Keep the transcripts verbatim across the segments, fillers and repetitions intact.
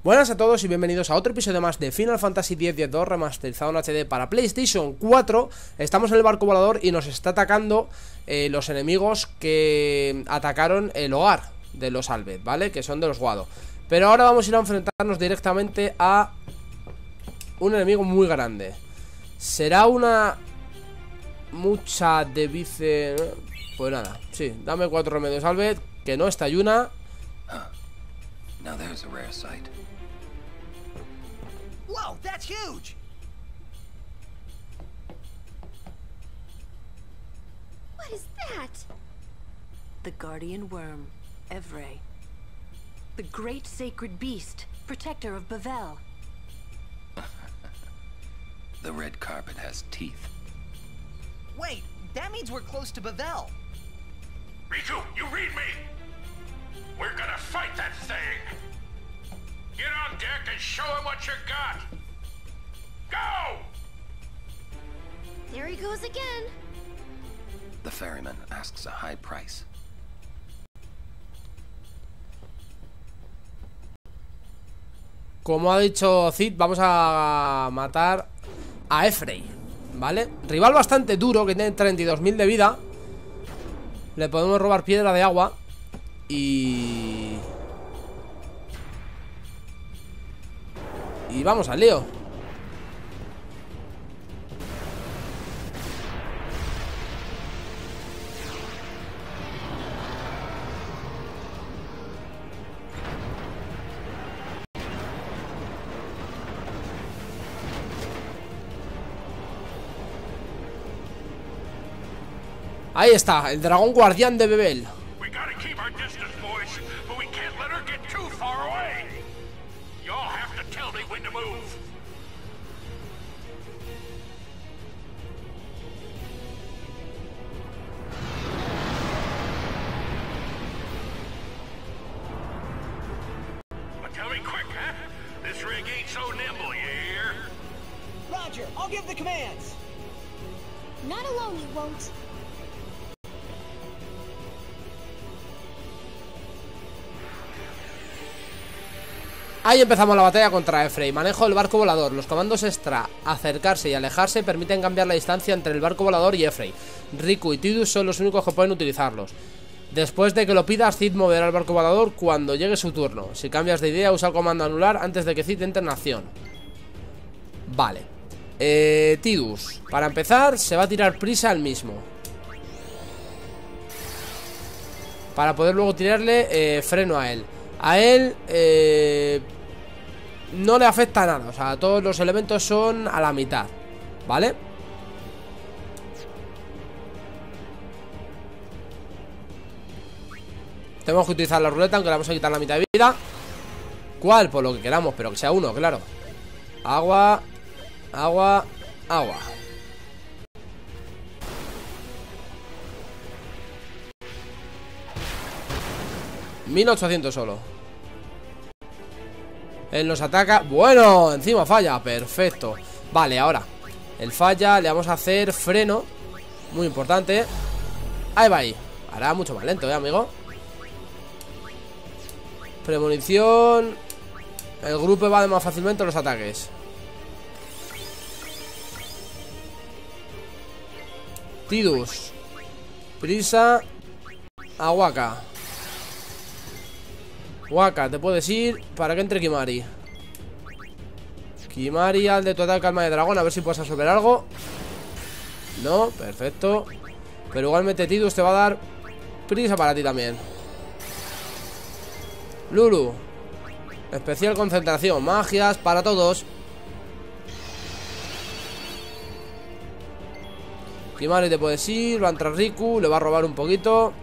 Buenas a todos y bienvenidos a otro episodio más de Final Fantasy X diez dos remasterizado en H D para PlayStation cuatro. Estamos en el barco volador y nos está atacando eh, los enemigos que atacaron el hogar de los Albed, ¿vale? Que son de los Guado. Pero ahora vamos a ir a enfrentarnos directamente a un enemigo muy grande. Será una... mucha de vice... Pues nada, sí, dame cuatro remedios Albed, que no está Yuna. Now there's a rare sight. Whoa, that's huge! What is that? The guardian worm, Evrae. The great sacred beast, protector of Bavel. The red carpet has teeth. Wait, that means we're close to Bavel. Riku, you read me! We're gonna fight that thing! Get on deck and show him what you got! Go! There he goes again. The ferryman asks a high price. Como ha dicho Cid, vamos a matar a Evrae, ¿vale? Rival bastante duro, que tiene treinta y dos mil de vida. Le podemos robar piedra de agua. Y... Y vamos al lío. Ahí está, el dragón guardián de Bavel. Roger, I'll give the commands. Not alone, he won't. Ahí empezamos la batalla contra Evrae. Manejo del barco volador. Los comandos extra, acercarse y alejarse, permiten cambiar la distancia entre el barco volador y Evrae. Riku y Tidus son los únicos que pueden utilizarlos. Después de que lo pidas, Cid moverá el barco volador cuando llegue su turno. Si cambias de idea, usa el comando anular antes de que Cid entre en acción. Vale. eh, Tidus, para empezar, se va a tirar prisa al mismo, para poder luego tirarle eh, freno a él. A él eh, no le afecta nada. O sea, todos los elementos son a la mitad, ¿vale? Tenemos que utilizar la ruleta, aunque le vamos a quitar la mitad de vida. ¿Cuál? Por lo que queramos, pero que sea uno, claro. Agua, agua, agua. mil ochocientos solo. Él nos ataca. Bueno, encima falla, perfecto. Vale, ahora el falla, le vamos a hacer freno. Muy importante. Ahí va ahí. Hará mucho más lento, ¿eh, amigo? Premonición. El grupo evade más fácilmente los ataques. Tidus, prisa. Aguaca. Waka, te puedes ir para que entre Kimari. Kimari al de tu ataque alma de dragón. A ver si puedes resolver algo. No, perfecto. Pero igualmente Tidus te va a dar prisa para ti también. Lulu, especial concentración, magias para todos. Kimari te puedes ir. Va a entrar Riku, le va a robar un poquito.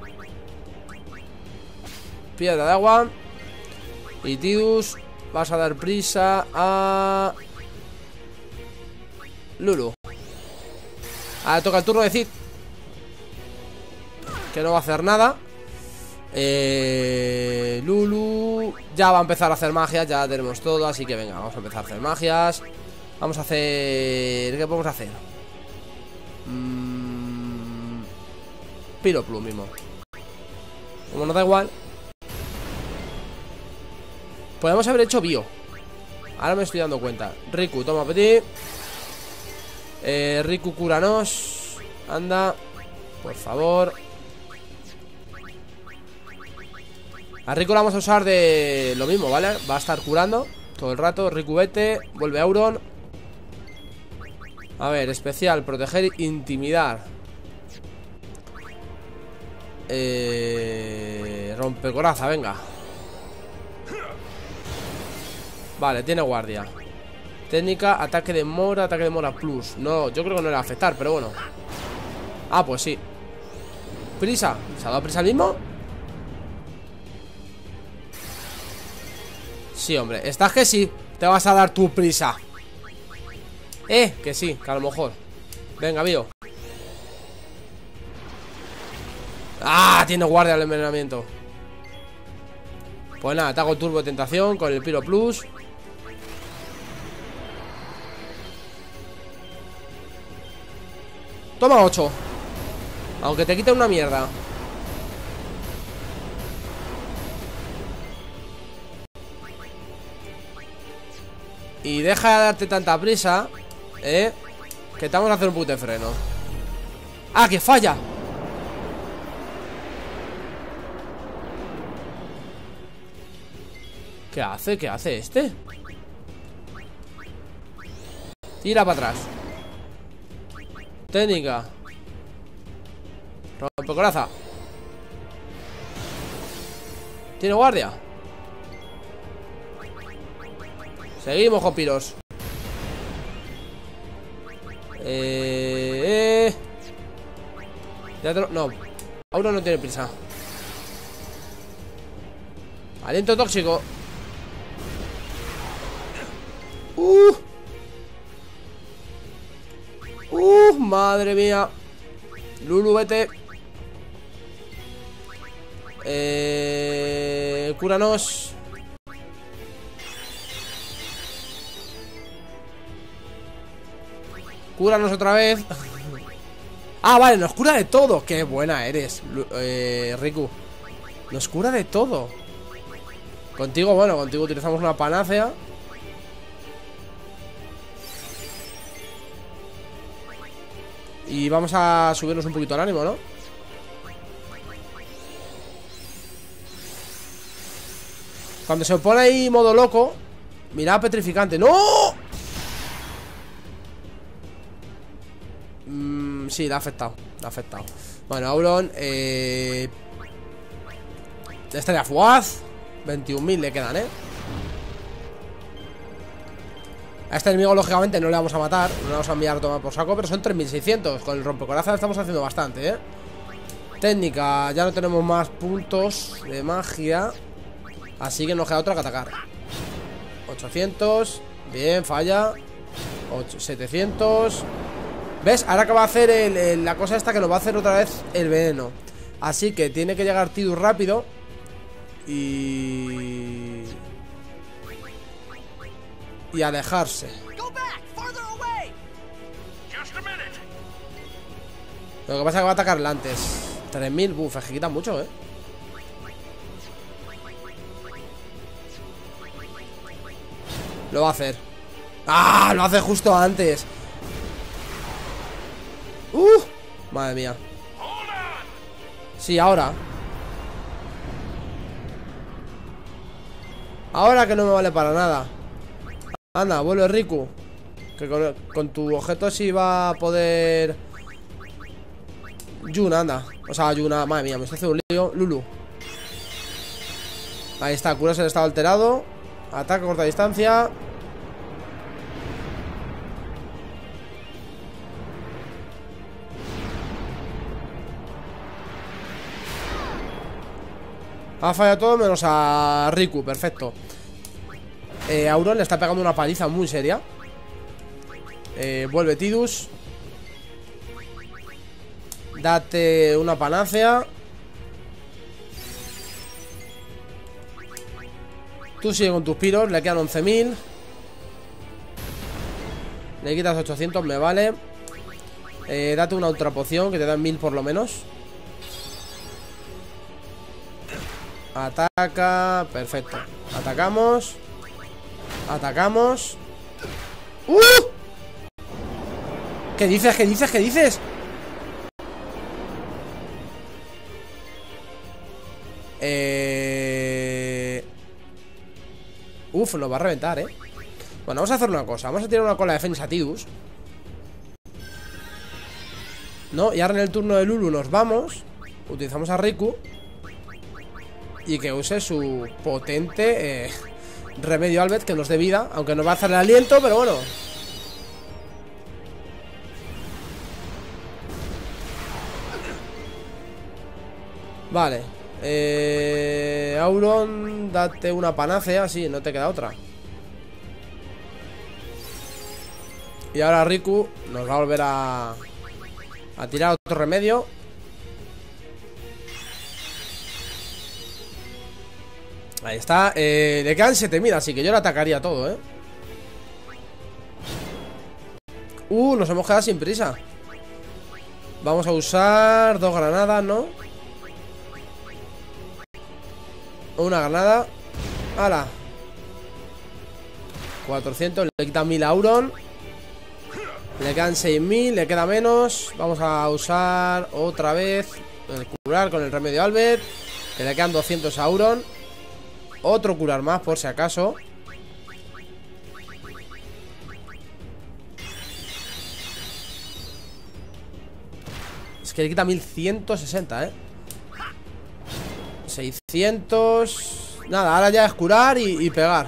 Piedra de agua. Y Tidus, vas a dar prisa a Lulu. Ahora toca el turno de Cid, que no va a hacer nada. eh, Lulu ya va a empezar a hacer magias. Ya tenemos todo, así que venga, vamos a empezar a hacer magias. Vamos a hacer... ¿Qué podemos hacer? Mm... Piroplu mismo. Como nos da igual, podemos haber hecho bio. Ahora me estoy dando cuenta. Riku, toma petit. eh, Riku, cúranos. Anda, por favor. A Riku la vamos a usar de lo mismo, ¿vale? Va a estar curando todo el rato. Riku, vete. Vuelve Auron. A ver, especial, proteger, intimidar. Eh, rompecoraza, venga. Vale, tiene guardia. Técnica, ataque de mora, ataque de mora plus. No, yo creo que no le va a afectar, pero bueno. Ah, pues sí. Prisa, ¿se ha dado prisa el mismo? Sí, hombre, estás que sí. Te vas a dar tu prisa. Eh, que sí, que a lo mejor. Venga, Bio. Ah, tiene guardia el envenenamiento. Pues nada, te hago turbo de tentación con el Piro Plus. Toma ocho. Aunque te quite una mierda. Y deja de darte tanta prisa, eh, que te vamos a hacer un puto de freno. ¡Ah, que falla! ¿Qué hace? ¿Qué hace este? Tira para atrás. Técnica. Rompecoraza. ¿Tiene guardia? Seguimos con piros. Eh, eh. Ya te lo... No, Auron no tiene prisa. Aliento tóxico. Uh. Uh, madre mía. Lulu, vete. Eh, cúranos. Cúranos otra vez. Ah, vale, nos cura de todo. Qué buena eres, eh, Riku. Nos cura de todo. Contigo, bueno, contigo utilizamos una panacea. Y vamos a subirnos un poquito el ánimo, ¿no? Cuando se pone ahí modo loco, mirada petrificante. ¡No! Mm, sí, le ha afectado. Le ha afectado. Bueno, Auron, eh... Estrella fugaz. veintiún mil le quedan, ¿eh? A este enemigo, lógicamente, no le vamos a matar. No le vamos a enviar a tomar por saco. Pero son tres mil seiscientos. Con el rompecorazón estamos haciendo bastante, ¿eh? Técnica, ya no tenemos más puntos de magia. Así que nos queda otra que atacar. ochocientos. Bien, falla. setecientos. ¿Ves? Ahora que va a hacer el, el, la cosa esta que nos va a hacer otra vez el veneno. Así que tiene que llegar Tidus rápido. Y... Y alejarse. Lo que pasa es que va a atacarla antes. tres mil, buf, es que quita mucho, eh. Lo va a hacer. ¡Ah! Lo hace justo antes. ¡Uh! Madre mía. Sí, ahora. Ahora que no me vale para nada. Anda, vuelve Riku. Que con, con tu objeto sí va a poder. Yuna, anda. O sea, Yuna, madre mía, me está haciendo un lío. Lulu. Ahí está, curas el estado alterado. Ataque a corta distancia. Ha fallado todo menos a Riku, perfecto. eh, Auron le está pegando una paliza muy seria. eh, Vuelve Tidus. Date una panacea. Tú sigue con tus piros, le quedan once mil. Le quitas ochocientos, me vale. eh, Date una ultra poción que te dan mil por lo menos. Ataca, perfecto. Atacamos. Atacamos. ¡Uh! ¿Qué dices? ¿Qué dices? ¿Qué dices? Eh... Uf, nos va a reventar, eh. Bueno, vamos a hacer una cosa. Vamos a tirar una cola de defensa a Tidus. No, y ahora en el turno de Lulu nos vamos. Utilizamos a Riku. Y que use su potente eh, remedio Albert, que nos dé vida. Aunque nos va a hacer el aliento, pero bueno. Vale. Eh, Auron, date una panacea. Sí, no te queda otra. Y ahora Riku nos va a volver a A tirar otro remedio. Ahí está, eh, le quedan siete mil, así que yo le atacaría todo, eh. Uh, nos hemos quedado sin prisa. Vamos a usar dos granadas, ¿no? Una granada. ¡Hala! cuatrocientos, le quita mil a Auron. Le quedan seis mil, le queda menos. Vamos a usar otra vez el curar con el remedio Albert, que le quedan doscientos a Auron. Otro curar más por si acaso. Es que le quita mil ciento sesenta, eh. seiscientos. Nada, ahora ya es curar y, y pegar.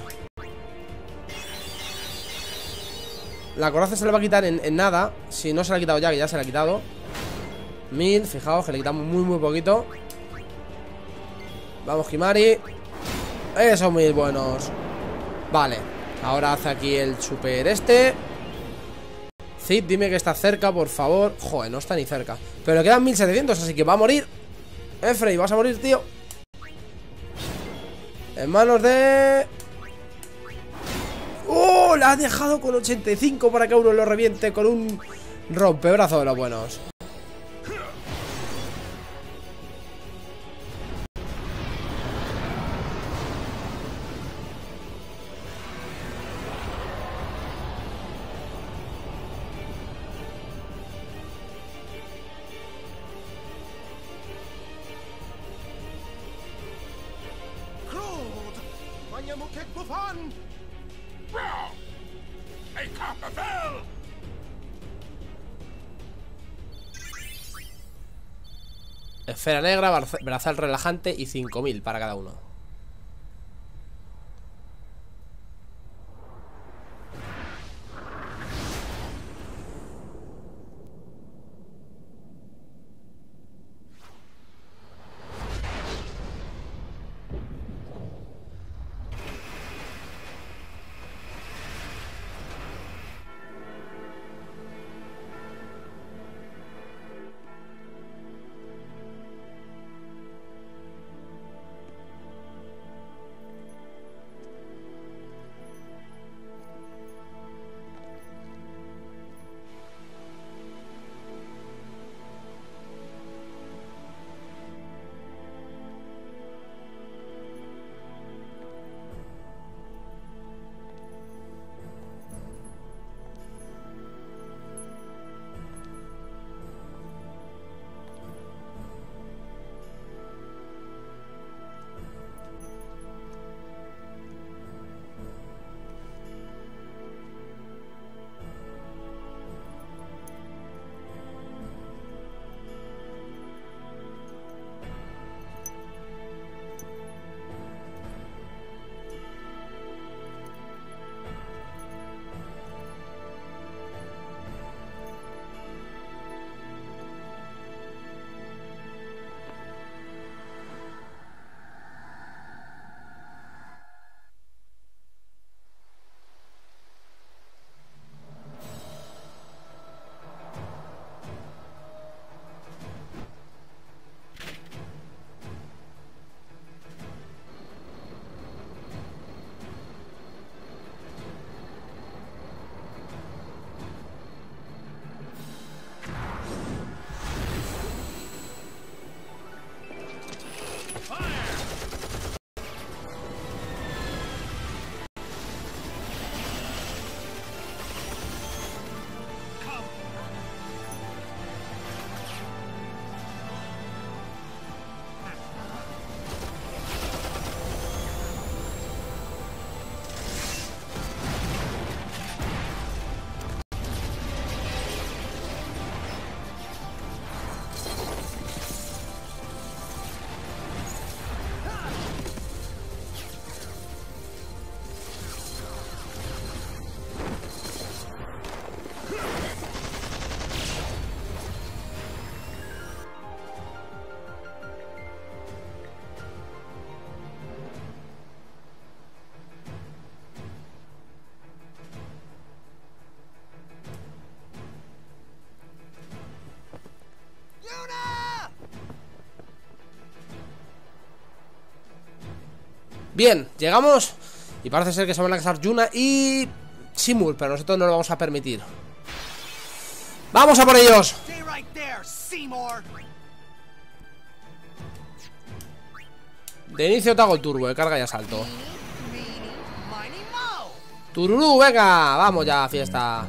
La coraza se le va a quitar en, en nada. Si no se la ha quitado ya, que ya se la ha quitado. Mil, fijaos que le quitamos muy muy poquito. Vamos, Himari. Esos mil buenos. Vale, ahora hace aquí el super este. Cid, dime que está cerca, por favor. Joder, no está ni cerca. Pero le quedan mil setecientos, así que va a morir. Efrey, vas a morir, tío. En manos de... ¡Oh! La ha dejado con ochenta y cinco para que uno lo reviente con un rompebrazo de los buenos. Wrong! A Copperfield! Esfera negra, brazal relajante y cinco mil para cada uno. Bien, llegamos. Y parece ser que se van a casar Yuna y Simul, pero nosotros no lo vamos a permitir. ¡Vamos a por ellos! Stay right there, Seymour. De inicio te hago el turbo, de carga y asalto. Meeny, miny, mo. Tururú, venga, vamos ya, fiesta.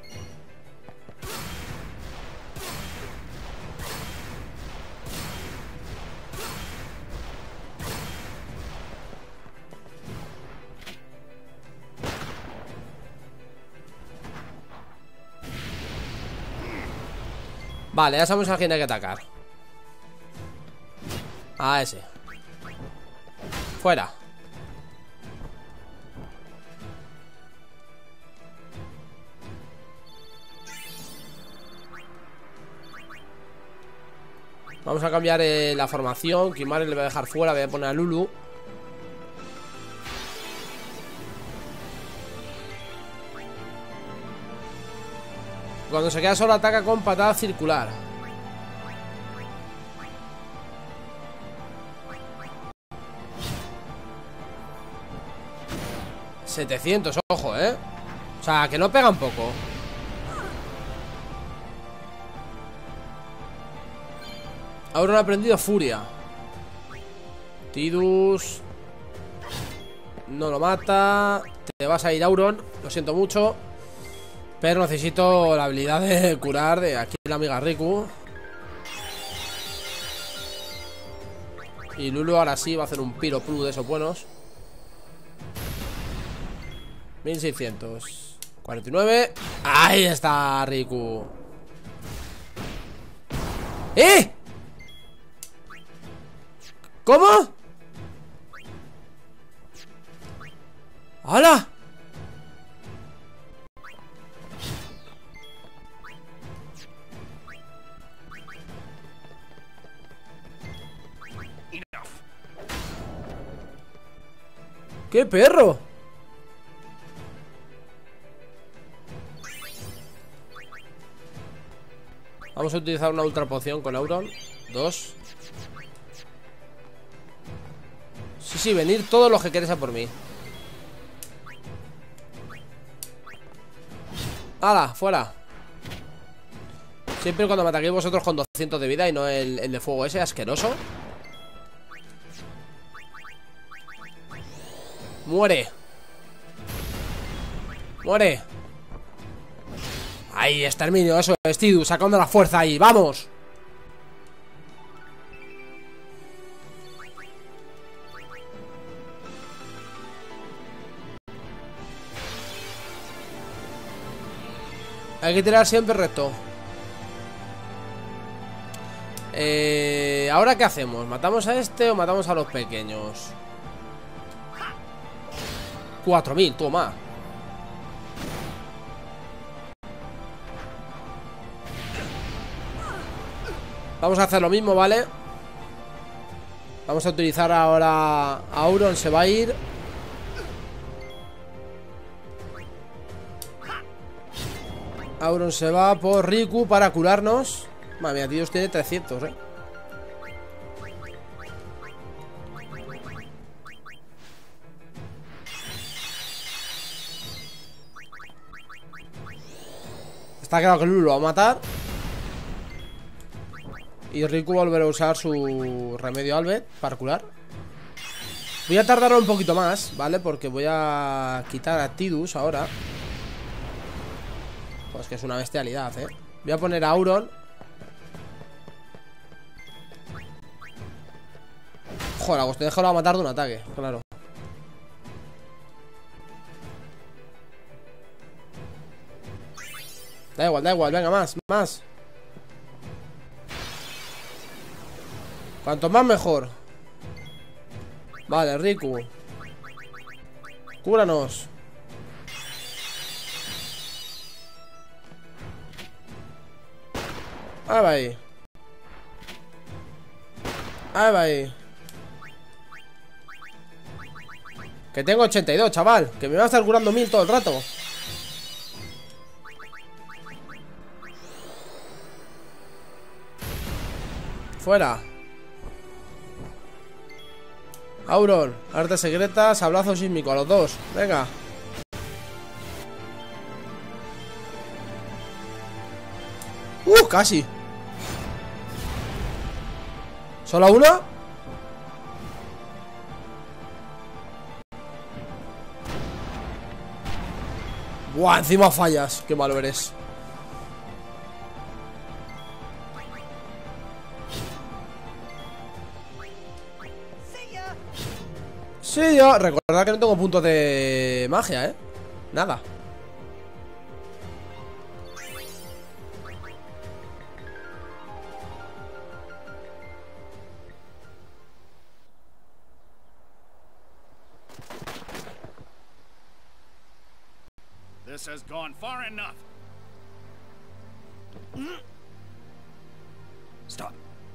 Vale, ya sabemos a quién hay que atacar. A ese. Fuera. Vamos a cambiar eh, la formación. Kimari le voy a dejar fuera, voy a poner a Lulu. Cuando se queda solo ataca con patada circular. setecientos, ojo, eh. O sea, que no pega un poco. Auron ha aprendido furia. Tidus no lo mata. Te vas a ir, Auron. Lo siento mucho. Pero necesito la habilidad de curar de aquí la amiga Riku. Y Lulu ahora sí va a hacer un piro plu de esos buenos. mil seiscientos cuarenta y nueve. Ahí está Riku. ¡Eh! ¿Cómo? ¡Hala! ¡Qué perro! Vamos a utilizar una ultra poción con Auron. Dos. Sí, sí, venir todos los que queréis a por mí. ¡Hala! ¡Fuera! Siempre cuando me ataquéis vosotros con doscientos de vida y no el, el de fuego ese asqueroso. ¡Muere! ¡Muere! Ahí, exterminio, eso es, Tidus, sacando la fuerza ahí, ¡vamos! Hay que tirar siempre recto. Eh, ¿Ahora qué hacemos? ¿Matamos a este o matamos a los pequeños? cuatro mil, toma. Vamos a hacer lo mismo, ¿vale? Vamos a utilizar ahora a Auron, se va a ir. Auron se va por Riku para curarnos. Madre mía, tío, tiene trescientos, eh. Está claro que Lulu lo va a matar. Y Riku volverá a usar su remedio Albert para curar. Voy a tardar un poquito más, ¿vale? Porque voy a quitar a Tidus ahora. Pues que es una bestialidad, ¿eh? Voy a poner a Auron. Joder, Agustín Dejo lo va a matar de un ataque, claro. Da igual, da igual, venga, más, más. Cuanto más mejor. Vale, Riku. Cúranos. Ahí va ahí. Ahí va ahí. Que tengo ochenta y dos, chaval. Que me va a estar curando mil todo el rato. Fuera. Auron, artes secretas, abrazo sísmico a los dos. Venga. Uh, casi. ¿Solo una? Buah, encima fallas. Qué malo eres. Sí, yo. Recordad que no tengo puntos de magia, ¿eh? Nada. This has gone far enough. Stop.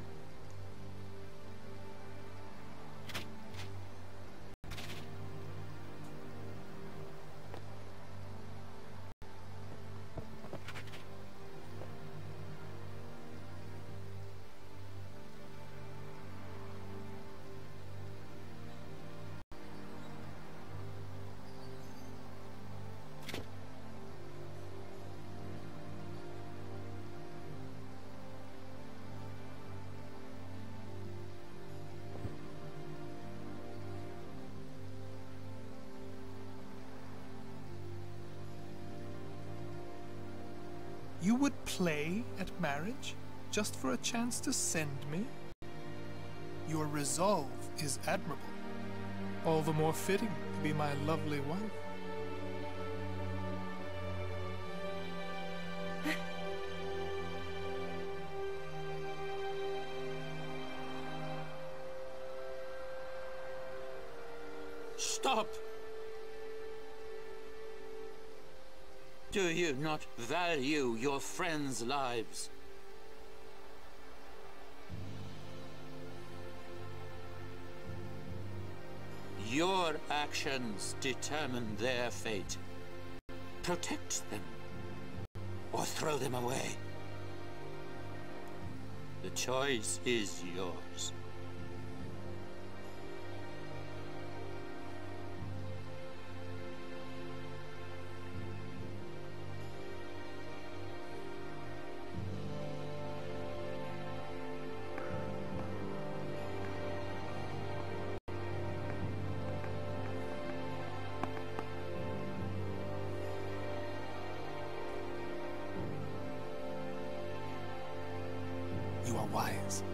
You would play at marriage just for a chance to send me? Your resolve is admirable. All the more fitting to be my lovely wife. Stop! Do you not value your friends' lives? Your actions determine their fate. Protect them, or throw them away. The choice is yours. You are wise.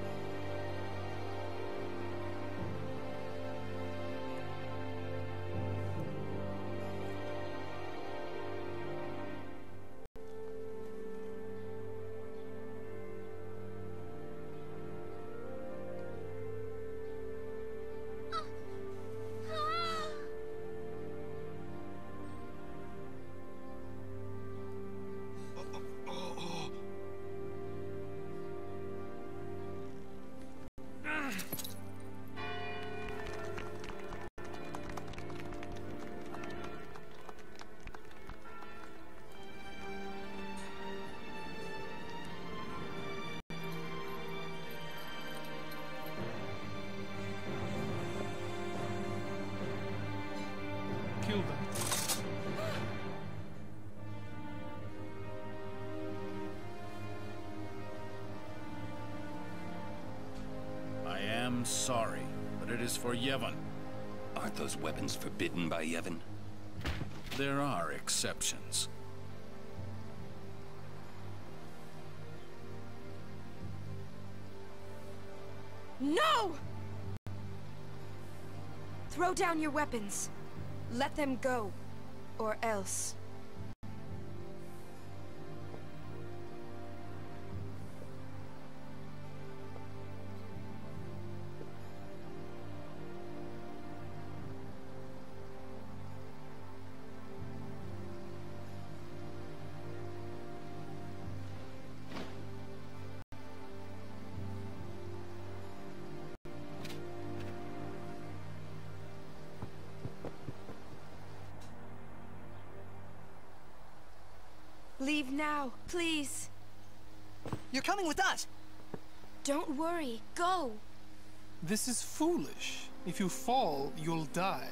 Kill them. I am sorry, but it is for Yevon. Aren't those weapons forbidden by Yevon? There are exceptions. No! Throw down your weapons. Let them go. Or else. Leave now, please. You're coming with us. Don't worry. Go. This is foolish. If you fall, you'll die.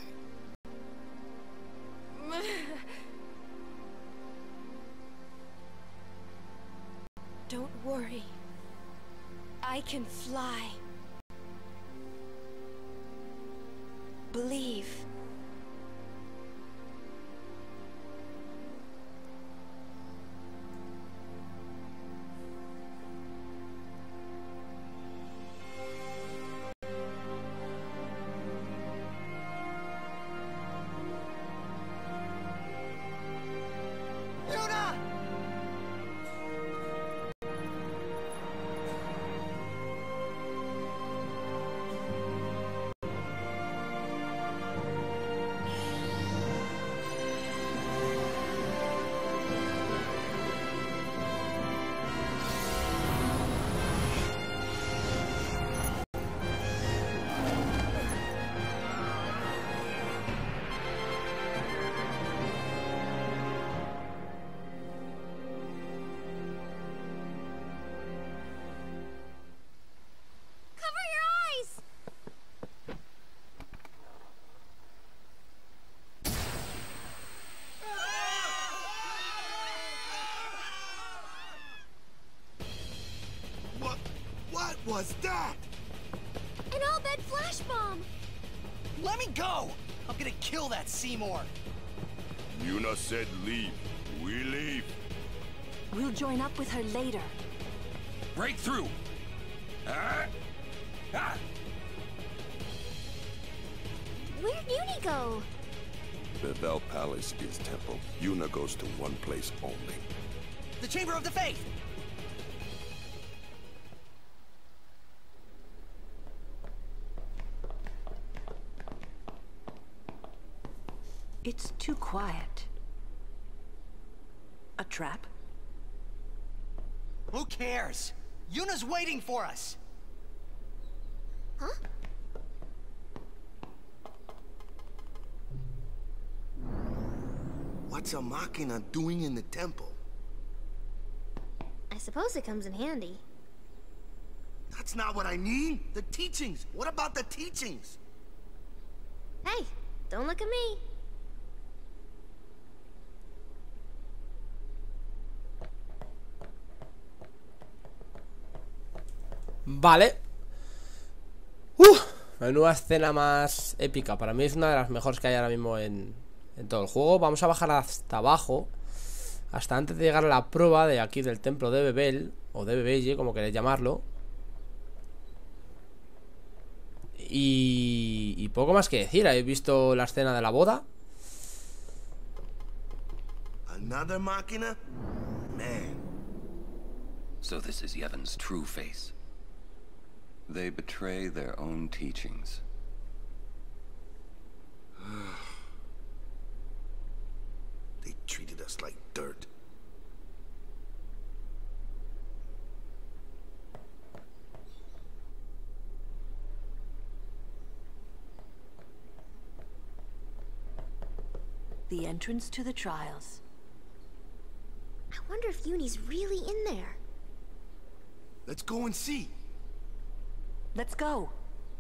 Don't worry. I can fly. Believe. Yuna! Cover your eyes! What? What was that? An all-bed flash bomb! Let me go! I'm gonna kill that Seymour! Yuna said leave. We leave. We'll join up with her later. Break through! Ah! Ah! Where'd Uni go? Bevel Palace is temple. Yuna goes to one place only. The Chamber of the Faith! It's too quiet. A trap? Who cares? Yuna's waiting for us! Huh? What's a Machina doing in the temple? I suppose it comes in handy. That's not what I mean. The teachings. What about the teachings? Hey, don't look at me. Vale. ¡Uh! Menuda escena más épica. Para mí es una de las mejores que hay ahora mismo en, en todo el juego. Vamos a bajar hasta abajo, hasta antes de llegar a la prueba de aquí del templo de Bebel, o de Bebelle, como queréis llamarlo. Y, y poco más que decir. ¿Habéis visto la escena de la boda? Another Machina? Man. So this is Yevon's true face. They betray their own teachings. They treated us like dirt. The entrance to the trials. I wonder if Uni's really in there. Let's go and see. Let's go.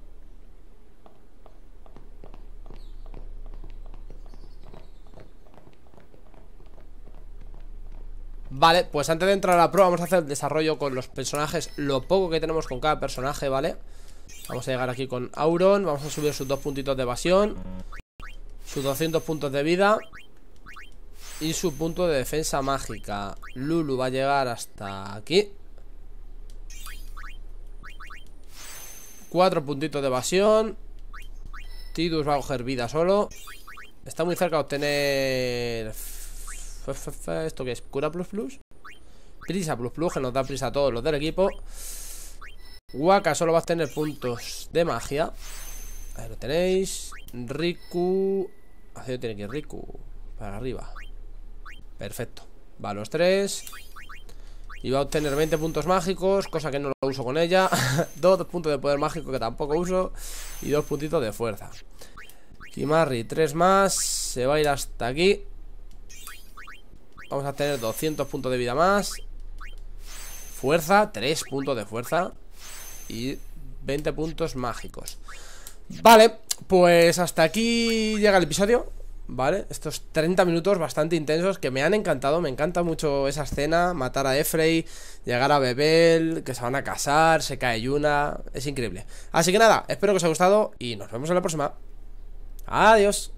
Vale, pues antes de entrar a la prueba vamos a hacer el desarrollo con los personajes, lo poco que tenemos con cada personaje, ¿vale? Vamos a llegar aquí con Auron, vamos a subir sus dos puntitos de evasión, sus doscientos puntos de vida y su punto de defensa mágica. Lulu va a llegar hasta aquí, cuatro puntitos de evasión. Tidus va a coger vida solo. Está muy cerca de obtener... ¿Esto qué es? ¿Cura plus plus? Prisa plus plus, que nos da prisa a todos los del equipo. Waka solo va a tener puntos de magia. Ahí lo tenéis. Riku... ¿Hacia dónde tiene que ir Riku? Para arriba. Perfecto. Va a los tres. Y va a obtener veinte puntos mágicos, cosa que no lo uso con ella. Dos puntos de poder mágico que tampoco uso. Y dos puntitos de fuerza. Kimahri, tres más. Se va a ir hasta aquí. Vamos a tener doscientos puntos de vida más. Fuerza, tres puntos de fuerza. Y veinte puntos mágicos. Vale, pues hasta aquí llega el episodio, ¿vale? Estos treinta minutos bastante intensos que me han encantado. Me encanta mucho esa escena, matar a Effrey, llegar a Bebel, que se van a casar, se cae Yuna. Es increíble. Así que nada, espero que os haya gustado y nos vemos en la próxima. Adiós.